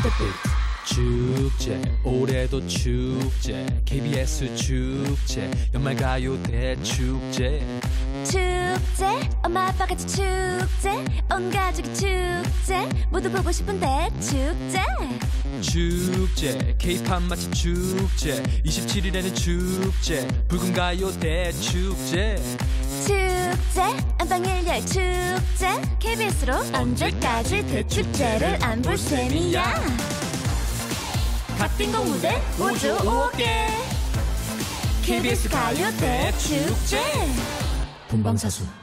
축제 올해도 축제 KBS 축제 연말가요 대축제 축제 엄마 아빠 같이 축제 온 가족이 축제 모두 보고 싶은 대축제 축제 K-팝 맛집 축제 27일에는 축제 붉은가요 대축제 축제 안방일열 축제 KBS로 언제까지 대축제를 안 볼 셈이야 갓빙고 무대 5주 5개 KBS 가요 대축제 본방사수